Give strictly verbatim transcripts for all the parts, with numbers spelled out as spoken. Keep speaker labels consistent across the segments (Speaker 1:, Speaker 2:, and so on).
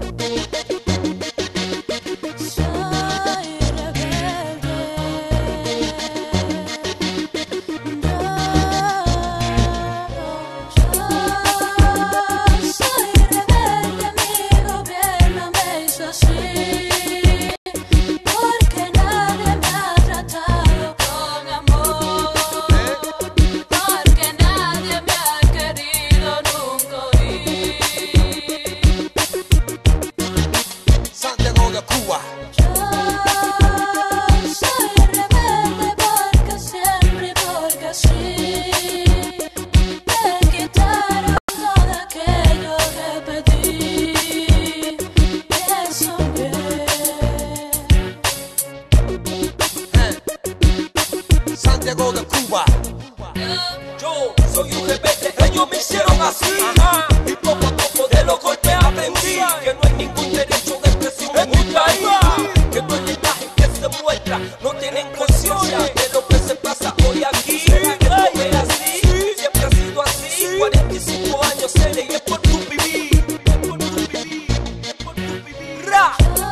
Speaker 1: Santiago de Cuba. Yo soy un rebelde, ellos me hicieron así. Ajá. Y poco a poco de los golpes aprendí que no hay ningún derecho de expresión en mi país. Que no es la imagen que se muestra, no tienen conciencia de lo que se pasa hoy aquí. Que no es así, siempre ha sido así. cuarenta y cinco años se le y es por tu vivir. Es por tu vivir, es por tu vivir. ¡Ra!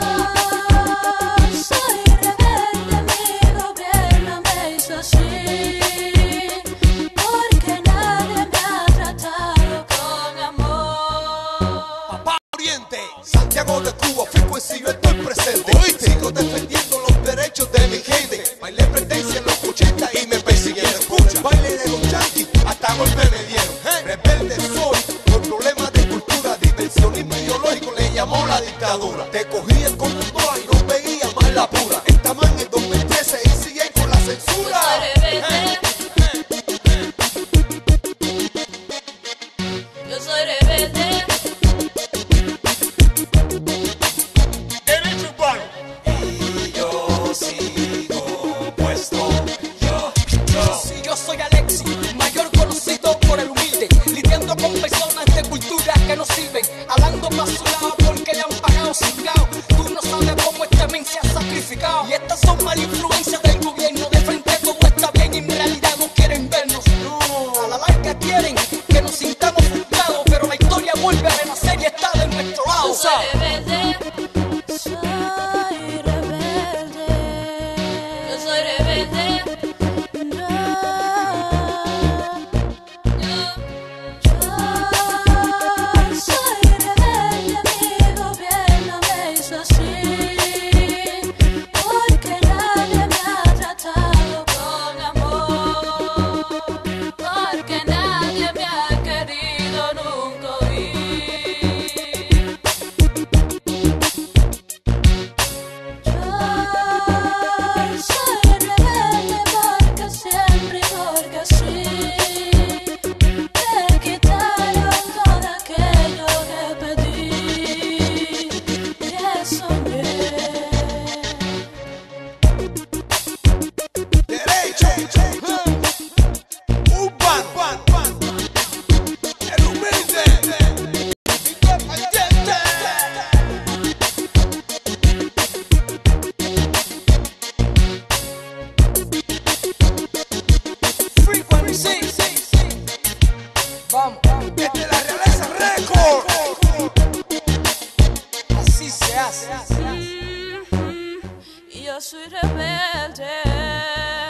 Speaker 2: Santiago de Cuba, frecuencia yo estoy presente. ¿Oíste? Sigo defendiendo los derechos de mi gente. Bailé pretencia en los ochenta y me persiguieron. Escucha, baile de los yanquis, hasta golpe me dieron. ¿Eh? Rebelde soy, por problemas de cultura, diversionismo ideológico le llamó la dictadura. Te cogían como un toa y no veía más la pura. Esta man en dos mil trece y siguen con la censura.
Speaker 3: Yo soy rebelde.
Speaker 1: Soy Alexis, mayor conocido por el humilde, lidiando con personas de cultura que no sirven, hablando para su lado porque le han pagado cingao. Tú no sabes cómo este men se ha sacrificado. Y estas son malas influencias del gobierno. De frente todo está bien y en realidad no quieren vernos. No, a la larga quieren que nos sintamos frustrados, pero la historia vuelve a renacer y está de nuestro lado.
Speaker 3: Soy rebelde, soy rebelde, yo soy rebelde.
Speaker 1: Vamos, desde la Realeza Record. Así se hace.
Speaker 3: Yo soy rebelde.